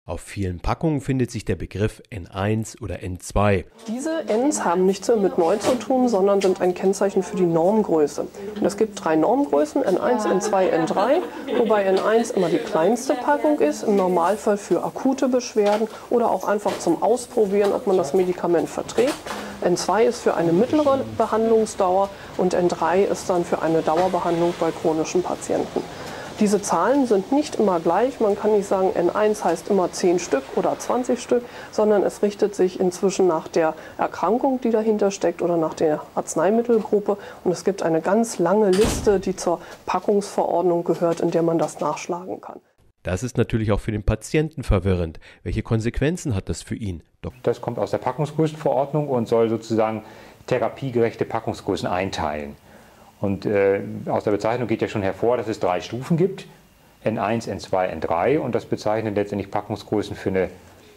Auf vielen Packungen findet sich der Begriff N1 oder N2. Diese Ns haben nichts mehr mit neu zu tun, sondern sind ein Kennzeichen für die Normgröße. Und es gibt 3 Normgrößen, N1, N2, N3, wobei N1 immer die kleinste Packung ist, im Normalfall für akute Beschwerden oder auch einfach zum Ausprobieren, ob man das Medikament verträgt. N2 ist für eine mittlere Behandlungsdauer und N3 ist dann für eine Dauerbehandlung bei chronischen Patienten. Diese Zahlen sind nicht immer gleich. Man kann nicht sagen, N1 heißt immer 10 Stück oder 20 Stück, sondern es richtet sich inzwischen nach der Erkrankung, die dahinter steckt oder nach der Arzneimittelgruppe. Und es gibt eine ganz lange Liste, die zur Packungsverordnung gehört, in der man das nachschlagen kann. Das ist natürlich auch für den Patienten verwirrend. Welche Konsequenzen hat das für ihn? Das kommt aus der Packungsgrößenverordnung und soll sozusagen therapiegerechte Packungsgrößen einteilen. Und aus der Bezeichnung geht ja schon hervor, dass es 3 Stufen gibt, N1, N2, N3. Und das bezeichnet letztendlich Packungsgrößen für eine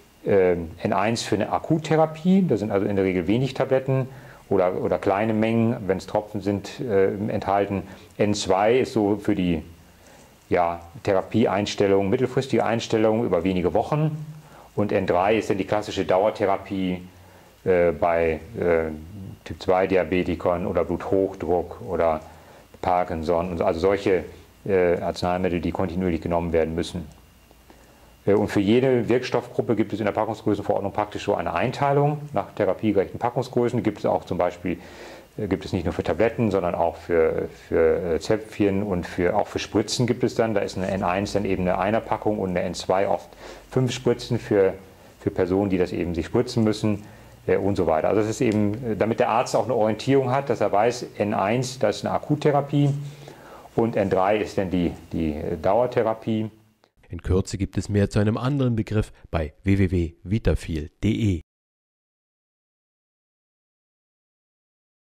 N1 für eine Akuttherapie. Da sind also in der Regel wenig Tabletten oder kleine Mengen, wenn es Tropfen sind, enthalten. N2 ist so für die Therapieeinstellung, mittelfristige Einstellung über wenige Wochen. Und N3 ist dann die klassische Dauertherapie bei Typ-2-Diabetikern oder Bluthochdruck oder Parkinson, also solche Arzneimittel, die kontinuierlich genommen werden müssen. Und für jede Wirkstoffgruppe gibt es in der Packungsgrößenverordnung praktisch so eine Einteilung nach therapiegerechten Packungsgrößen. Gibt es auch zum Beispiel, gibt es nicht nur für Tabletten, sondern auch für Zäpfchen und auch für Spritzen gibt es dann. Da ist eine N1 dann eben eine Einerpackung und eine N2 oft 5 Spritzen für Personen, die das eben sich spritzen müssen. Und so weiter. Also es ist eben, damit der Arzt auch eine Orientierung hat, dass er weiß, N1, das ist eine Akuttherapie und N3 ist dann die Dauertherapie. In Kürze gibt es mehr zu einem anderen Begriff bei www.vitafil.de.